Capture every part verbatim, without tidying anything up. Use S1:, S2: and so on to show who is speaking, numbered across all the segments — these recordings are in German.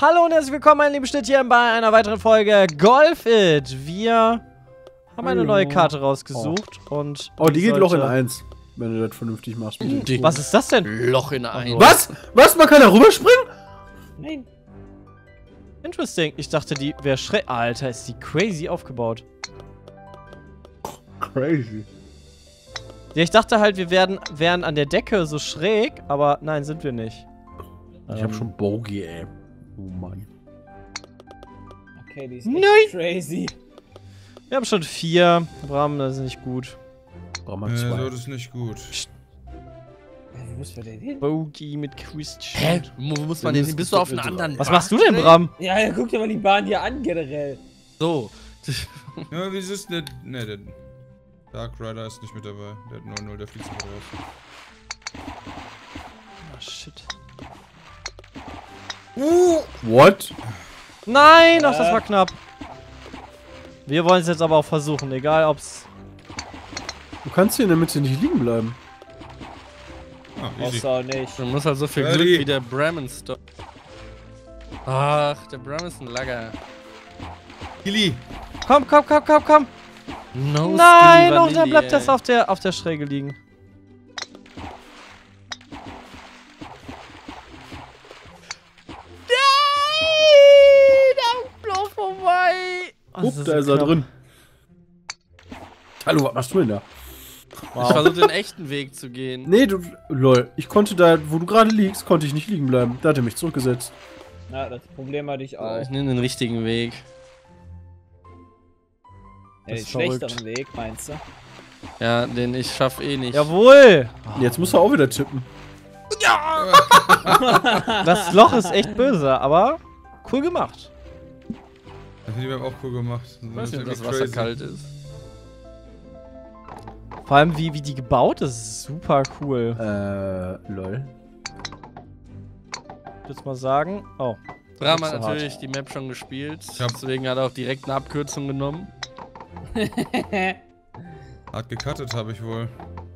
S1: Hallo und herzlich willkommen, meine lieben Schnittchen, bei einer weiteren Folge Golf It. Wir haben eine neue Karte rausgesucht oh. und...
S2: Oh, die geht Loch in eins, wenn du das vernünftig machst.
S1: Was ist das denn?
S3: Loch in eins.
S2: Was? Was? Man kann da rüberspringen?
S1: Nein. Interesting. Ich dachte, die wäre schräg. Alter, ist die crazy aufgebaut.
S2: Crazy.
S1: Ja, ich dachte halt, wir werden, wären an der Decke so schräg, aber nein, sind wir nicht.
S2: Ich ähm. hab schon Bogey, ey. Oh Mann.
S4: Okay, die ist
S1: Nein.
S4: echt crazy.
S1: Wir haben schon vier. Bram, das ist nicht gut.
S2: Bram hat
S5: Nee,
S2: zwei.
S5: so, das ist nicht gut.
S4: Wo muss man denn hin?
S1: Bogey mit Christian.
S3: Hä? Wo muss man denn hin? Bist du auf einer anderen
S1: Was machst du denn, Bram?
S4: Ja, ja, guck dir mal die Bahn hier an, generell.
S3: So.
S5: Ja, wie ist es denn? Ne, der Dark Rider ist nicht mit dabei. Der hat null null, der fliegt sogar raus.
S1: Oh, shit.
S2: Uh, what?
S1: Nein, ach,
S4: Äh.
S1: das war knapp. Wir wollen es jetzt aber auch versuchen, egal ob's...
S2: Du kannst hier in der Mitte nicht liegen bleiben.
S5: Ah,
S4: Brauchst
S5: easy.
S4: du auch nicht.
S3: Man muss halt so viel
S5: Ready.
S3: Glück wie der Bremen Stop. Ach, der Bremen ist ein Lagger.
S5: Kili!
S1: Komm, komm, komm, komm, komm!
S3: No
S1: Nein,
S3: Skill
S1: und dann
S3: Vanille,
S1: bleibt das
S3: ey.
S1: auf der, auf der Schräge liegen. Nein! Da bloß vorbei! Oh,
S2: Upp, da ist er drin. Hallo, was machst du denn da?
S3: Ich versuche den echten Weg zu gehen.
S2: Nee, du, lol. Ich konnte da, wo du gerade liegst, konnte ich nicht liegen bleiben. Da hat er mich zurückgesetzt.
S4: Ja, das Problem hatte ich auch.
S3: Ich nehme den richtigen Weg.
S4: Ja, den
S1: ist verrückt.
S4: schlechteren Weg, meinst du?
S3: Ja, den ich schaff eh nicht.
S1: Jawohl!
S2: Jetzt musst du auch wieder tippen.
S1: Das Loch ist echt böse, aber cool gemacht.
S5: Das hätte ich auch cool gemacht.
S3: Ich weiß nicht, ob das Wasser kalt ist.
S1: Vor allem, wie, wie die gebaut ist, ist super cool.
S2: Äh, lol.
S1: Ich würde mal sagen. Oh.
S3: Bram
S1: Nicht
S3: hat
S1: so
S3: natürlich die Map schon gespielt.
S5: Ja.
S3: Deswegen hat er auch direkt eine Abkürzung genommen.
S5: Hart gecuttet habe ich wohl.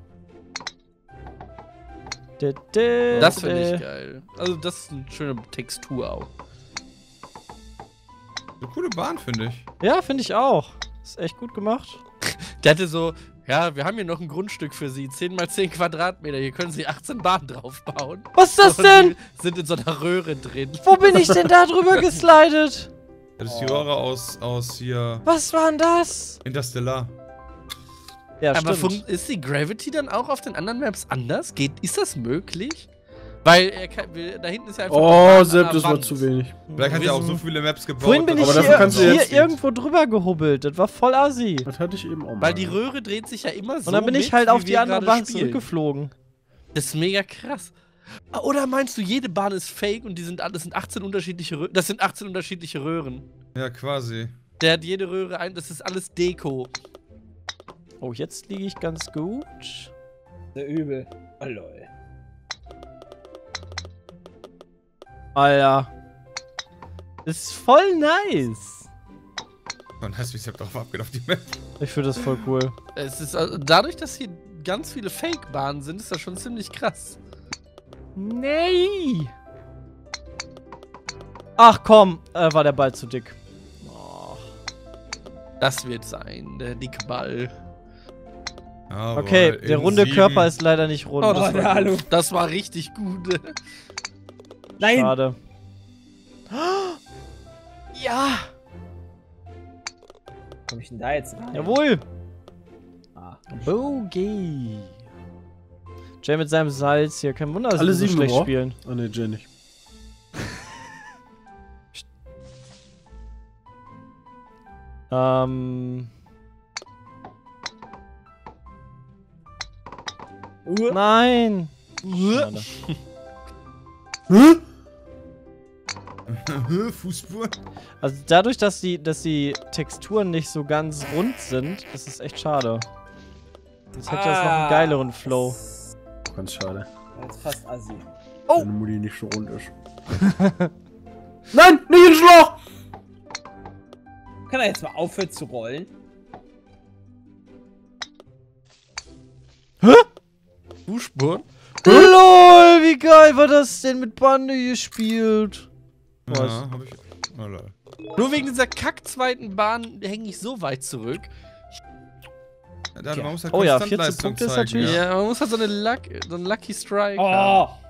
S3: Das finde ich geil. Also, das ist eine schöne Textur auch.
S5: Eine coole Bahn, finde ich.
S1: Ja, finde ich auch. Ist echt gut gemacht.
S3: Der hatte so, ja, wir haben hier noch ein Grundstück für Sie. zehn mal zehn Quadratmeter. Hier können Sie achtzehn Bahnen drauf bauen.
S1: Was ist das
S3: Und
S1: denn?
S3: die sind in so einer Röhre drin.
S1: Wo bin ich denn da drüber geslidet?
S5: Das ist die Röhre aus, aus hier
S1: Was war denn das?
S5: Interstellar.
S1: Ja,
S3: Aber
S1: stimmt.
S3: fun- ist die Gravity dann auch auf den anderen Maps anders? Geht, ist das möglich? Weil er kann, wir- da hinten ist ja einfach eine
S2: Oh,
S3: Bahn an
S2: Sepp,
S3: der
S2: das war
S3: Wand.
S2: zu wenig.
S5: Vielleicht hat
S3: Wir
S5: er auch so
S3: sind-
S5: viele Maps gebaut.
S1: Vorhin bin ich
S5: dass-
S2: Aber
S1: hier,
S2: dafür kannst du
S1: hier
S2: jetzt-
S1: irgendwo drüber gehubbelt. Das war voll assi.
S2: Das hatte ich eben auch mal.
S3: Weil die Röhre dreht sich ja immer so
S1: Und dann bin ich
S3: mit,
S1: halt
S3: wie
S1: auf die
S3: wir
S1: andere
S3: gerade
S1: Bahn
S3: spielen.
S1: zurückgeflogen.
S3: Das ist mega krass. Ah, oder meinst du, jede Bahn ist fake und die sind alles sind achtzehn unterschiedliche Röhren? Das sind achtzehn unterschiedliche Röhren.
S5: Ja, quasi.
S3: Der hat jede Röhre ein, das ist alles Deko.
S1: Oh, jetzt liege ich ganz gut.
S4: Sehr übel. Oh, lol.
S1: Alter. Ist voll nice.
S5: Und hast du mich drauf abgeht auf die Map.
S1: Ich finde das voll cool.
S3: Es ist also, dadurch, dass hier ganz viele Fake-Bahnen sind, ist das schon ziemlich krass.
S1: Nee. Ach komm, äh, war der Ball zu dick. Oh.
S3: Das wird sein, der dicke Ball.
S5: Aber
S1: Okay, der
S5: in
S1: runde
S5: sieben-
S1: Körper ist leider nicht rund.
S3: Oh,
S4: Oh,
S3: das,
S4: der
S3: war,
S4: Hallo.
S3: das war richtig gut.
S4: Nein!
S1: Schade. Ja.
S4: Komm ich denn da jetzt rein?
S1: Jawohl.
S4: Ah.
S1: Bogey. Jay mit seinem Salz hier. Kein Wunder, dass
S2: Alle
S1: sie so
S2: sieben
S1: schlecht
S2: Rohr?
S1: spielen.
S2: Oh ne, Jay nicht.
S1: Ähm.
S4: Uh,
S1: Nein. Schade.
S2: Hä?
S5: Fußspur?
S1: Also dadurch, dass die, dass die Texturen nicht so ganz rund sind, ist es echt schade. Jetzt hätte das noch einen geileren Flow.
S2: Ganz schade.
S4: das ist fast assi.
S1: Oh.
S2: Wenn Mutti nicht so rund ist. Nein, nicht ins Loch!
S4: Kann er jetzt mal aufhören zu rollen?
S3: Fußspuren?
S1: LOL, wie geil war das denn mit Bande gespielt? Was?
S5: Ja, hab ich. Oh, lol.
S3: Nur wegen dieser kack zweiten Bahn hänge ich so weit zurück.
S5: Ja, da, man muss halt
S1: Oh ja,
S5: Konstantleistung
S1: vierzehn Punkte ist
S5: zeigen,
S1: natürlich-
S3: Ja,
S5: Ja.
S3: man muss halt so, eine Luck, so einen Lucky Strike haben.
S4: Oh,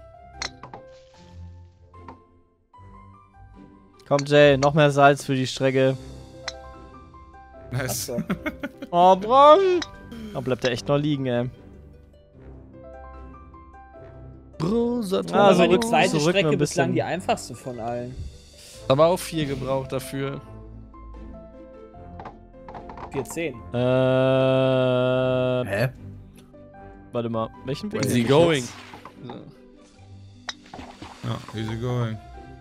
S1: Komm, Jay, noch mehr Salz für die Strecke.
S5: Nice.
S4: so.
S1: Oh, Bram! Da bleibt er echt noch liegen, ey.
S3: Brosator.
S1: Ah,
S4: Aber
S1: so
S4: die
S1: rück-
S4: zweite
S1: so rücken wir
S4: Strecke
S1: ein
S4: bislang
S1: bisschen.
S4: die einfachste von allen.
S3: Aber auch vier gebraucht dafür.
S4: vier zehn.
S1: Äh.
S2: Hä?
S1: Warte mal. Welchen Weg?
S3: Easy
S1: nehme ich
S3: going.
S1: jetzt?
S3: So.
S5: Ja, easy going.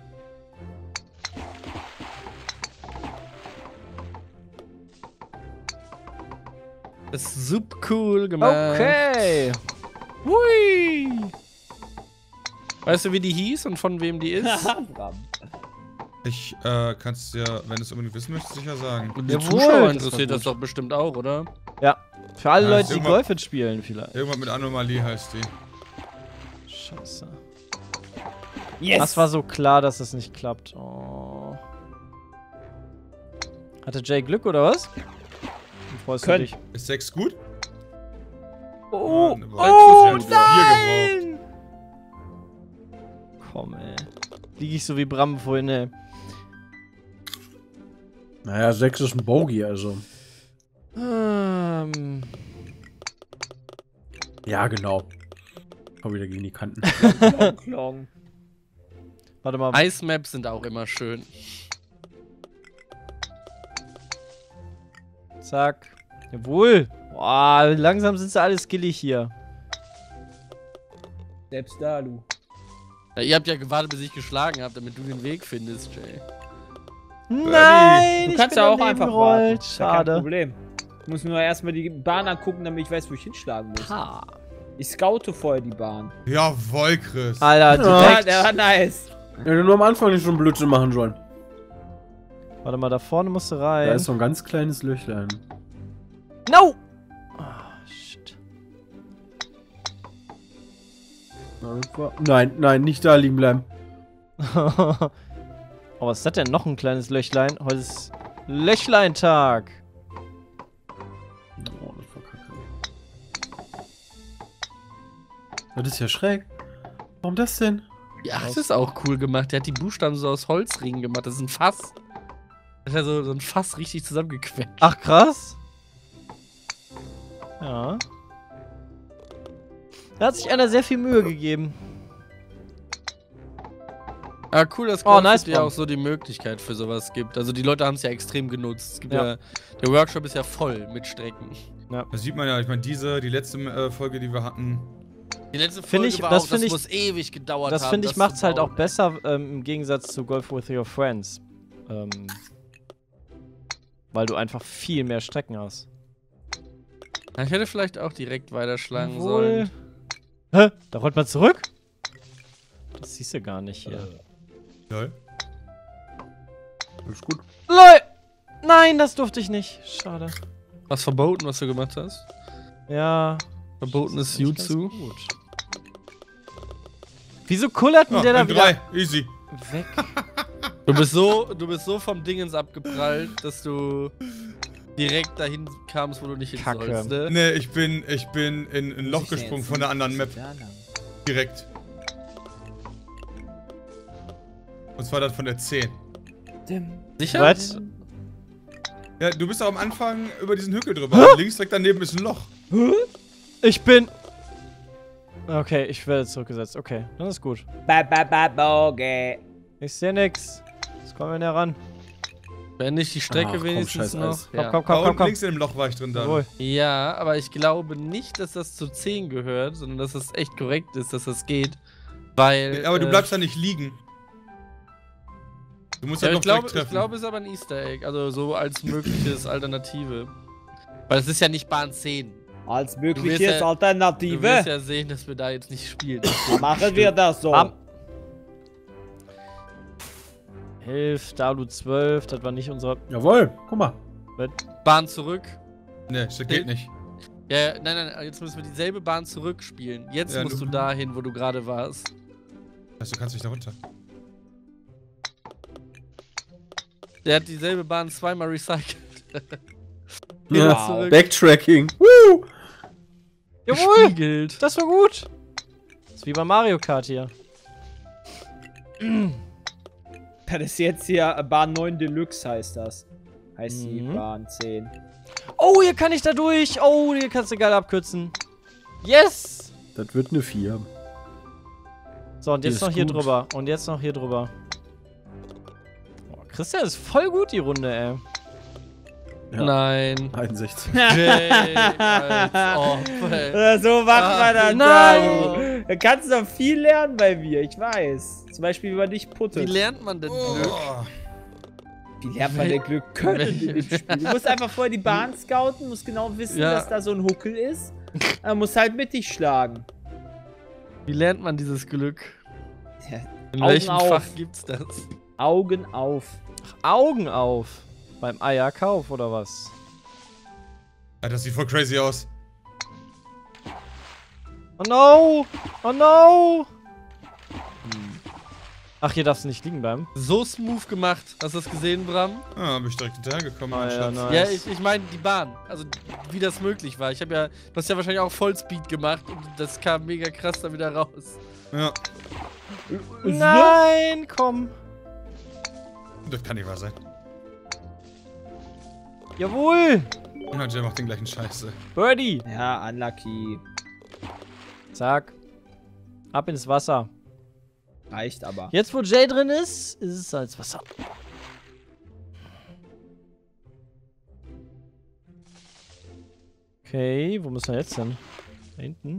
S3: Das ist super cool gemacht.
S1: Okay.
S3: Hui. Weißt du, wie die hieß und von wem die ist?
S4: Haha, Bram.
S5: Ich äh, kannst dir, wenn du es unbedingt wissen möchtest, sicher sagen.
S3: Und die
S1: Jawohl,
S3: Zuschauer
S1: das war
S3: interessiert das
S1: gut.
S3: doch bestimmt auch, oder?
S1: Ja. Für alle
S5: Ja,
S1: Leute,
S5: ist
S1: die
S5: irgendwann-
S1: Golf jetzt spielen, vielleicht.
S5: Irgendwas mit Anomalie heißt die.
S1: Scheiße.
S4: Yes!
S1: Das war so klar, dass das nicht klappt. Oh. Hatte Jay Glück oder was? Dann freust
S4: Könnt.
S1: du dich.
S5: Ist sechs gut?
S1: Oh,
S5: Ja,
S1: oh
S5: das ist ja vier
S1: nein! Komm, ey. Lieg ich so wie Bram vorhin, ey.
S2: Naja, sechs ist ein Bogey, also.
S1: Ähm.
S2: Ja, genau. Komm wieder gegen die Kanten.
S4: Klong, klong.
S1: Warte mal.
S3: Ice Maps sind auch immer schön.
S1: Zack. Jawohl. Boah, langsam sind sie alle skillig hier.
S4: Selbst da, du.
S3: Ja, ihr habt ja gewartet, bis ich geschlagen habe, damit du den Weg findest, Jay.
S1: Nein!
S4: Du
S1: ich
S4: kannst
S1: bin
S4: ja auch
S1: daneben
S4: einfach
S1: gerollt.
S4: warten. Ist ja kein
S1: Schade.
S4: Problem. Ich muss nur erstmal die Bahn angucken, damit ich weiß, wo ich hinschlagen muss.
S1: Ha.
S4: Ich scoute vorher die Bahn.
S5: Jawohl, Chris.
S1: Alter,
S4: Ja,
S1: direkt.
S4: der war nice.
S2: Ja, du nur am Anfang nicht schon Blödsinn machen sollen.
S1: Warte mal, da vorne musst du rein.
S2: Da ist so ein ganz kleines Löchlein.
S1: No! Ah, shit.
S2: Nein, nein, nicht da liegen bleiben.
S1: Oh, was ist das denn? Noch ein kleines Löchlein. Heute ist Löchlein-Tag.
S2: Oh, das war kacke. Das ist ja schräg. Warum das denn?
S3: Ja, das ist auch cool gemacht. Der hat die Buchstaben so aus Holzringen gemacht. Das ist ein Fass. Das hat er so, so ein Fass richtig zusammengequetscht.
S1: Ach, krass. Ja. Da hat sich einer sehr viel Mühe gegeben.
S3: Ah, cool, dass
S1: Oh,
S3: es
S1: nice,
S3: ja
S1: Bram.
S3: auch so die Möglichkeit für sowas gibt. Also die Leute haben es ja extrem genutzt. Es gibt
S1: Ja.
S3: ja. Der Workshop ist ja voll mit Strecken.
S5: Das sieht man ja, ich meine, diese, die letzte äh, Folge, die wir hatten.
S3: Die letzte
S1: Find
S3: Folge
S1: ich-
S3: war
S1: das
S3: auch,
S1: find
S3: das
S1: ich-
S3: muss ewig gedauert
S1: Das
S3: haben.
S1: finde ich
S3: zu
S1: macht's halt
S3: bauen.
S1: auch besser ähm, im Gegensatz zu Golf with Your Friends. Ähm, weil du einfach viel mehr Strecken hast.
S3: Ja, ich hätte vielleicht auch direkt weiterschlagen
S1: Jawohl.
S3: sollen.
S1: Hä? Da rollt man zurück? Das siehst du gar nicht hier.
S5: Lol.
S2: Alles gut.
S1: LOL! Nein, das durfte ich nicht. Schade.
S3: Was verboten, was du gemacht hast?
S1: Ja.
S3: Verbotenes
S1: das ist nicht ganz
S3: Jutsu.
S1: gut. Wieso kullert denn
S5: Ah,
S1: der da
S5: in
S1: wieder
S5: drei, easy.
S1: weg?
S3: Du bist so, du bist so vom Dingens abgeprallt, dass du direkt dahin kamst, wo du nicht hin
S1: Kacke.
S3: sollst, ne?
S5: Nee, ich bin, ich bin in ein Loch
S4: Muss ich denn
S5: gesprungen
S4: jetzt
S5: von der anderen Map.
S4: Da lang?
S5: Direkt. Und zwar das von der zehn.
S3: Sicher?
S1: Was?
S5: Ja, du bist auch am Anfang über diesen Hügel drüber. Links direkt daneben ist ein Loch.
S1: Ich bin... Okay, ich werde zurückgesetzt. Okay, dann ist gut.
S4: Ba, ba, ba, boge.
S1: Ich sehe nix. Jetzt kommen wir näher ran.
S3: Wenn nicht die Strecke
S2: Ach, komm,
S3: wenigstens
S2: scheiß
S3: noch.
S2: Eis.
S1: Komm,
S3: Ja.
S1: komm,
S5: Da
S1: komm, komm,
S5: unten
S1: komm.
S5: links in dem Loch war ich drin dann.
S1: Jawohl.
S3: ja, aber ich glaube nicht, dass das zu zehn gehört, sondern dass das echt korrekt ist, dass das geht. Weil.
S5: Aber du
S3: äh,
S5: bleibst da nicht liegen. Du musst
S3: Ja,
S5: halt
S3: ich
S5: noch
S3: glaube,
S5: direkt
S3: ich
S5: treffen.
S3: glaube, es ist aber ein Easter Egg. Also so als mögliches Alternative. Weil es ist ja nicht Bahn zehn.
S4: Als
S3: wirst
S4: mögliches
S3: ja- Du wirst
S4: Alternative
S3: ja sehen, dass wir da jetzt nicht spielen.
S4: machen wir das so.
S1: Bam. elf, da du zwölf, das war nicht unser...
S2: Jawohl, guck mal.
S3: Bahn zurück.
S5: Nee, das geht nicht.
S3: Ja, ja, nein, nein, jetzt müssen wir dieselbe Bahn zurückspielen. Jetzt
S5: Ja,
S3: musst
S5: du-
S3: du dahin, wo du gerade warst.
S5: Also, du kannst nicht da runter.
S3: Der hat dieselbe Bahn zweimal recycelt.
S2: Ja,
S4: Wow.
S2: Backtracking. Woo!
S1: Jawohl!
S3: Gespiegelt.
S1: Das war gut. Das ist wie bei Mario Kart hier.
S4: Das ist jetzt hier Bahn neun Deluxe, heißt das. Heißt die
S1: Mhm.
S4: Bahn zehn.
S1: Oh, hier kann ich da durch. Oh, hier kannst du geil abkürzen. Yes!
S2: Das wird eine vier.
S1: So, und
S2: Die
S1: jetzt
S2: ist
S1: noch hier
S2: gut.
S1: drüber. Und jetzt noch hier drüber. Oh, Christian ist voll gut, die Runde, ey.
S2: Ja.
S3: Nein.
S2: einundsechzig.
S3: Jay, als ob, ey.
S4: Oder so macht
S3: Ah,
S4: man das.
S1: nein.
S4: Da. Da kannst du noch viel lernen bei mir, ich weiß. Zum Beispiel, wie man dich
S3: Wie
S4: puttet.
S3: lernt man denn Glück?
S5: Oh.
S4: Wie lernt man denn Glück können in dem Spiel? Du musst einfach vorher die Bahn scouten, musst genau wissen,
S3: Ja.
S4: dass da so ein Huckel ist. Dann musst halt mit dich schlagen.
S3: Wie lernt man dieses Glück?
S4: Ja,
S3: In
S4: Augen
S3: welchem
S4: auf.
S3: Fach gibt's das?
S4: Augen auf.
S1: Augen auf. Beim Eierkauf oder was?
S5: Ja, das sieht voll crazy aus.
S1: Oh no! Oh no! Ach, hier darfst du nicht liegen bleiben.
S3: So smooth gemacht. Hast du das gesehen, Bram?
S5: Ah, bin ich direkt hinterhergekommen.
S1: Ah,
S5: mein
S1: ja,
S5: Schatz.
S1: nice.
S3: Ja, ich, ich meine die Bahn. Also, wie das möglich war. Ich habe ja, du hast ja wahrscheinlich auch Vollspeed gemacht und das kam mega krass da wieder raus.
S5: Ja,
S1: Nein, komm.
S5: das kann nicht wahr sein.
S1: Jawohl!
S5: Und Jay macht den gleichen Scheiße.
S1: Birdie!
S4: Ja, unlucky.
S1: Zack. Ab ins Wasser.
S4: Reicht aber.
S1: Jetzt, wo Jay drin ist, ist es als Wasser. Okay, wo müssen wir jetzt hin? Da hinten.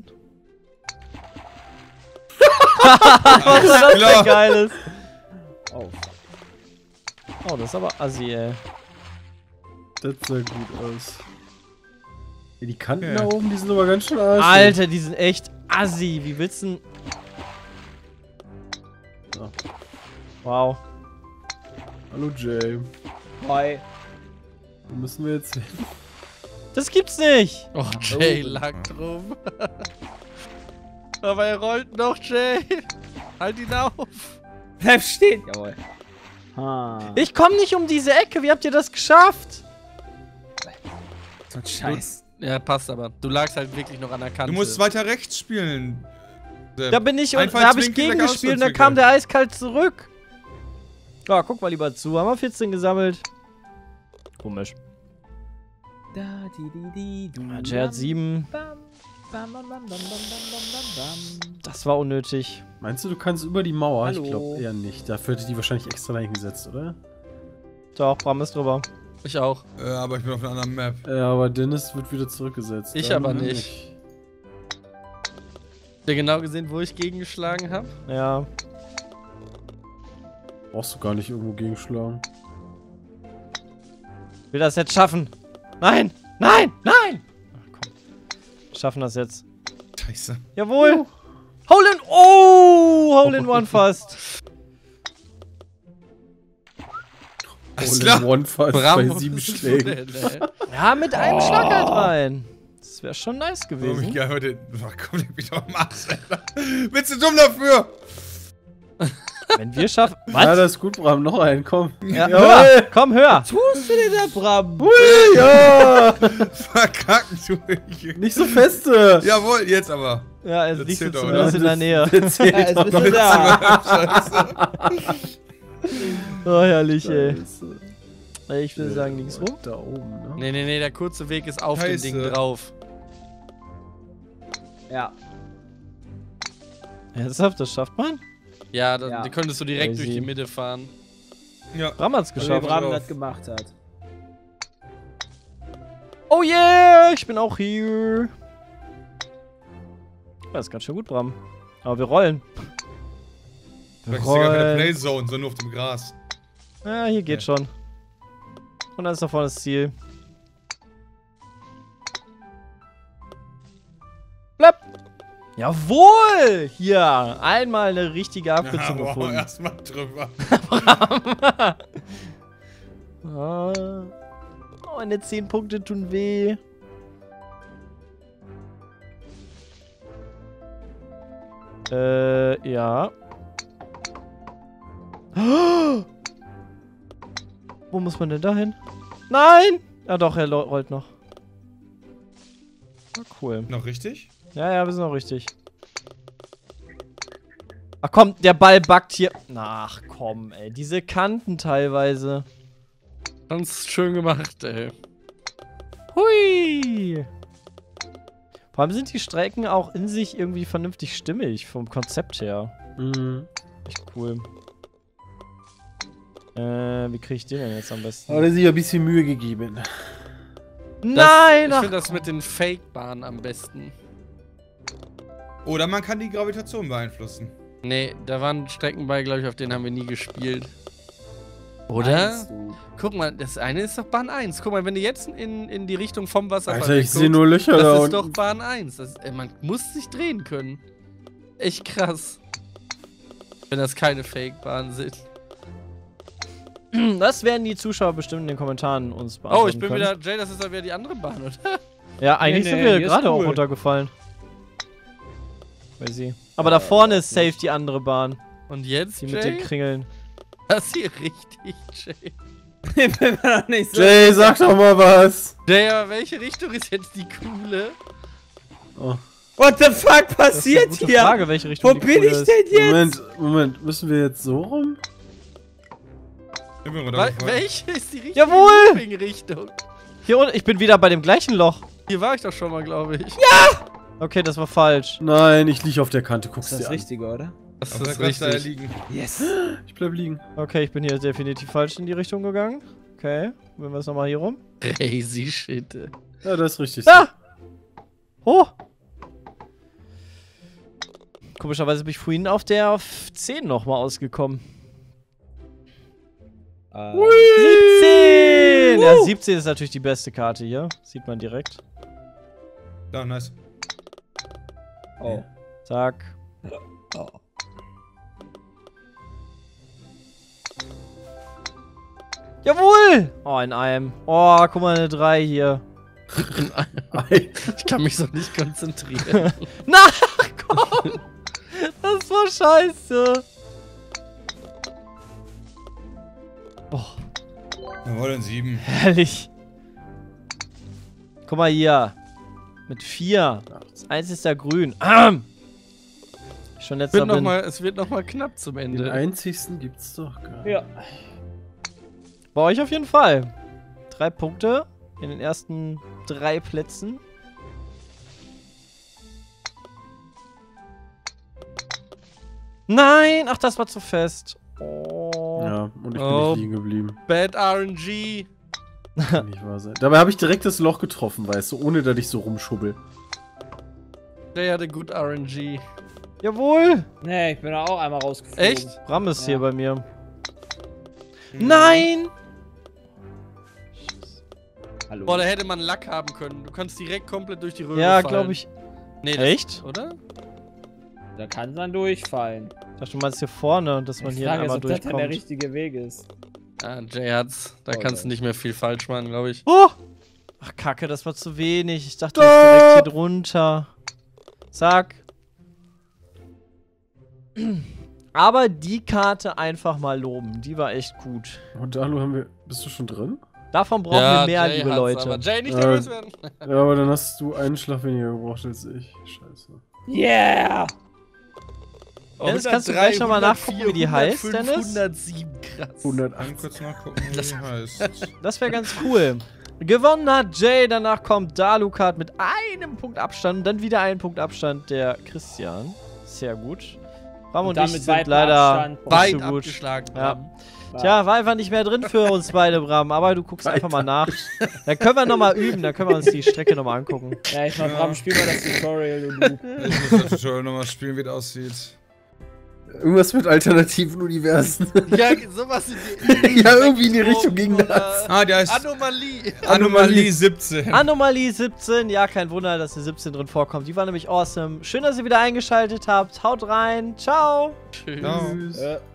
S1: Was ist das
S5: klar.
S1: denn Geiles?
S4: Oh,
S1: Oh, das ist aber assi, ey.
S2: Das sah gut aus. Ja, die Kanten
S5: Ja.
S2: da oben, die sind aber ganz schön arschig.
S1: Alter, die sind echt assi. Wie willst du denn...
S2: So.
S1: Wow.
S2: Hallo Jay.
S4: Hi.
S2: Wo müssen wir jetzt hin?
S1: Das gibt's nicht!
S3: Oh, Jay
S2: Oh.
S3: lag drum. Aber er rollt noch, Jay. Halt ihn auf.
S4: Bleib stehen. Jawohl. Ha.
S1: Ich komm nicht um diese Ecke. Wie habt ihr das geschafft?
S4: So ein Scheiß.
S3: Ja, passt aber. Du lagst halt wirklich noch an der Kante.
S5: Du musst weiter rechts spielen. Sepp.
S1: Da bin ich und da habe ich
S5: Einfallswinkel,
S1: gegen
S5: der
S1: gespielt und dann
S5: Ausfallswinkel.
S1: kam der eiskalt zurück. Ja, guck mal lieber zu. Haben wir vierzehn gesammelt? Komisch.
S4: Da, di, di, di, du,
S1: Ja, Jay hat sieben.
S4: bam, bam, bam, bam, bam, bam, bam, bam.
S1: Das war unnötig.
S2: Meinst du, du kannst über die Mauer?
S4: Hallo.
S2: Ich glaube eher nicht. Dafür hätte die wahrscheinlich extra dahin gesetzt, oder?
S1: Doch, Bram ist drüber.
S3: Ich auch.
S5: Äh, aber ich bin auf einer anderen Map.
S2: Ja, aber Dennis wird wieder zurückgesetzt.
S3: Ich
S2: Dann
S3: aber nicht. Habt ihr genau gesehen, wo ich gegengeschlagen habe?
S1: Ja.
S2: Brauchst du gar nicht irgendwo gegenschlagen.
S1: Will das jetzt schaffen? Nein! Nein! Nein! Ach, komm. Wir schaffen das jetzt.
S5: Scheiße.
S1: Jawohl! Hole in... Oh! Hole in one fast.
S5: Alles
S2: Hole in
S5: klar.
S2: One fast
S3: Bram,
S2: bei
S3: wo
S2: sieben
S3: bist du
S2: Schlägen.
S3: denn, ey?
S1: Ja, mit einem Schlag halt rein. Das wäre schon nice
S5: Oh,
S1: gewesen.
S5: mich geil heute. Oh, komm, leg mich doch am Arsch, Alter. Bist du dumm dafür?
S1: Wenn wir schaffen...
S2: Ja,
S1: Was?
S2: das ist gut, Bram. Noch einen, komm.
S1: Ja,
S2: Jawohl.
S1: höher! Komm, höher!
S4: Tust du denn da, Bram?
S2: Ja!
S5: Verkacken tu ich.
S2: Nicht so feste.
S5: Jawohl, jetzt aber.
S1: Ja, es
S5: Das
S1: liegt
S5: zählt
S1: jetzt
S5: doch,
S1: zumindest
S5: oder?
S1: in der Nähe.
S2: Das zählt
S4: Ja, jetzt
S2: doch
S4: bist du
S2: noch.
S4: da.
S5: Scheiße.
S1: Oh, herrlich, ey.
S2: Scheiße.
S1: Ey, Ich würde sagen, links rum.
S2: Da oben, ne?
S3: Nee, nee, nee, der kurze Weg ist auf
S5: Scheiße.
S3: dem Ding drauf.
S4: Ja.
S1: Ernsthaft, das schafft man?
S3: Ja, dann
S4: Ja.
S3: könntest du direkt
S1: Crazy.
S3: durch die Mitte fahren.
S5: Ja.
S1: Bram hat's
S4: Wie
S1: geschafft.
S4: Bram
S5: drauf.
S4: das gemacht hat.
S1: Oh yeah, ich bin auch hier. Das ist ganz schön gut, Bram. Aber wir rollen. Wir
S5: Vielleicht ist ja gar keine
S1: rollen.
S5: Playzone, sondern nur auf dem Gras.
S1: Ja, hier geht
S5: Ja.
S1: schon. Und dann ist da vorne das Ziel. Bleib! Jawohl! Hier, einmal eine richtige Abkürzung
S5: wow,
S1: gefunden.
S5: erstmal drüber.
S1: Ah. Oh, meine zehn Punkte tun weh. Äh, ja. Wo muss man denn da hin? Nein! Ja doch, er rollt noch. Ah, cool.
S5: Noch richtig?
S1: Ja, ja, wir sind noch richtig. Ach komm, der Ball backt hier. Ach komm, ey. Diese Kanten teilweise.
S3: Ganz schön gemacht, ey.
S1: Hui! Vor allem sind die Strecken auch in sich irgendwie vernünftig stimmig, vom Konzept her.
S2: Mhm.
S1: Echt cool. Äh, wie kriege ich den denn jetzt am besten?
S2: Aber der hat sich ein bisschen Mühe gegeben.
S1: Nein!
S3: Ich
S1: ach,
S3: finde das mit den Fake-Bahnen am besten.
S5: Oder man kann die Gravitation beeinflussen.
S3: Nee, da waren Strecken bei, glaube ich, auf denen haben wir nie gespielt. Oder?
S4: Meinst du?
S3: Guck mal, das eine ist doch Bahn eins. Guck mal, wenn du jetzt in, in die Richtung vom Wasserfall
S2: Alter, ich
S3: wegguckst,
S2: sehe nur Löcher da
S3: das ist
S2: unten.
S3: doch Bahn eins. Das, ey, man muss sich drehen können. Echt krass. Wenn das keine Fake-Bahnen sind.
S1: Das werden die Zuschauer bestimmt in den Kommentaren uns
S3: Oh,
S1: beantworten
S3: ich bin
S1: können.
S3: wieder... Jay, das ist ja wieder die andere Bahn, oder?
S1: Ja, eigentlich
S4: Nee,
S1: sind
S4: nee,
S1: wir
S4: hier ist
S1: gerade auch
S4: cool.
S1: runtergefallen. Weiß sie. Aber da vorne ist safe die andere Bahn.
S3: Und jetzt,
S1: Die mit den
S3: Jay?
S1: Kringeln.
S3: Das hier richtig, Jay.
S4: Ich bin mir noch nicht so.
S2: Jay, sag doch mal was.
S3: Jay, aber welche Richtung ist jetzt die coole?
S2: Oh.
S4: What the fuck
S1: Das ist eine
S4: passiert
S1: gute
S4: hier?
S1: Frage, welche Richtung
S4: Wo
S1: die
S4: bin
S1: coole
S4: ich
S1: ist.
S4: denn jetzt?
S2: Moment, Moment. Müssen wir jetzt so rum?
S5: Ich bin
S3: Wel
S5: runtergefallen.
S3: welche ist die richtige
S1: Jawohl!
S3: Richtung?
S1: Hier unten, ich bin wieder bei dem gleichen Loch.
S3: Hier war ich doch schon mal, glaube ich.
S1: Okay, das war falsch.
S2: Nein, ich liege auf der Kante. Guck's
S4: Ist
S2: dir
S4: das
S2: an.
S4: Richtige, oder?
S3: Das
S5: Auf der
S3: ist
S5: Kante
S3: richtig.
S5: liegen.
S4: Yes.
S2: Ich bleib liegen.
S1: Okay, ich bin hier definitiv falsch in die Richtung gegangen. Okay, wenn wir es nochmal hier rum.
S3: Crazy shit.
S2: Ja, das ist richtig.
S1: Da! Oh! Komischerweise bin ich vorhin auf der auf zehn nochmal ausgekommen.
S4: Äh,
S1: siebzehn! Ja, siebzehn ist natürlich die beste Karte hier. Sieht man direkt.
S5: Da, nice.
S4: oh.
S1: Zack.
S4: oh.
S1: Jawohl! Oh, in einem. Oh, guck mal, eine drei hier.
S3: Ich kann mich so nicht konzentrieren.
S1: Na, komm! Das war scheiße. Oh,
S5: Jawohl, in sieben.
S1: herrlich. Guck mal hier. Mit vier. Das eins ist da grün. Ahem. Schon letzter
S3: Wird noch
S1: bin.
S3: mal, es wird noch mal knapp zum
S2: Den
S3: Ende.
S2: einzigsten gibt's doch gar nicht.
S4: Ja.
S1: Bei euch auf jeden Fall. Drei Punkte in den ersten drei Plätzen. Nein! Ach, das war zu fest. Oh.
S2: Ja, und ich bin
S3: Oh.
S2: nicht liegen geblieben.
S3: Bad R N G.
S2: Kann nicht wahr sein. Dabei habe ich direkt das Loch getroffen, weißt du, ohne dass ich so rumschubbel.
S3: Der hatte gut R N G.
S1: Jawohl!
S4: Nee, ich bin auch einmal rausgeflogen.
S3: Echt?
S1: Bram ist
S4: Ja.
S1: hier bei mir. Nein!
S4: Hallo.
S3: Boah, da hätte man Lack haben können. Du kannst direkt komplett durch die Röhre
S1: Ja,
S3: fallen.
S1: glaube ich.
S3: Nee, das,
S1: Echt?
S3: Oder?
S4: Da kann man durchfallen.
S1: Ich dachte, du meinst hier vorne und dass man
S4: Die
S1: hier
S4: Frage ist,
S1: einmal
S4: ob das dann der
S1: durchkommt.
S4: richtige Weg ist.
S3: Ah, Jay hat's. Da
S4: Oh,
S3: kannst du
S4: ja.
S3: nicht mehr viel falsch machen, glaube ich.
S1: Oh! Ach, Kacke, das war zu wenig. Ich dachte, ich ist direkt hier drunter. Zack. Aber die Karte einfach mal loben. Die war echt gut.
S2: Und Dalu, haben wir. Bist du schon drin?
S1: Davon brauchen wir mehr,
S3: Jay
S1: liebe
S3: hat's,
S1: Leute.
S3: Aber Jay, nicht
S2: Äh,
S3: nervös werden.
S2: Ja, aber dann hast du einen Schlag weniger gebraucht als ich. Scheiße.
S4: Yeah!
S1: Dennis, kannst du gleich noch mal nachgucken, wie die heißt, Dennis?
S3: hundertsieben, krass.
S5: Dann
S2: hundertachtzig.
S5: kurz nachgucken, wie die heißt.
S1: Das wäre ganz cool. Gewonnen hat Jay, danach kommt Dalukat mit einem Punkt Abstand und dann wieder ein Punkt Abstand der Christian. Sehr gut. Bram und,
S4: Und
S1: ich
S4: damit
S1: sind
S4: weiten
S1: leider
S4: Abstand.
S1: nicht
S3: Weit
S1: so gut.
S3: abgeschlagen.
S1: Ja.
S3: haben.
S1: Tja, war einfach nicht mehr drin für uns beide, Bram, aber du guckst einfach mal nach. Dann können wir nochmal üben, dann können wir uns die Strecke nochmal angucken.
S4: Ja, ich mal,
S5: Ja.
S4: Bram, spiel mal das Tutorial, du Noob.
S5: Ich muss das Tutorial nochmal spielen, wie das aussieht.
S2: Irgendwas mit alternativen Universen.
S3: Ja, sowas in die
S2: Ja, irgendwie in die Richtung ging das.
S5: Ah, der heißt
S3: Anomalie.
S5: Anomalie siebzehn.
S1: Anomalie siebzehn, ja, kein Wunder, dass die siebzehn drin vorkommt. Die war nämlich awesome. Schön, dass ihr wieder eingeschaltet habt. Haut rein. Ciao.
S3: Tschüss.
S5: Ciao.
S2: Tschüss.
S4: Äh.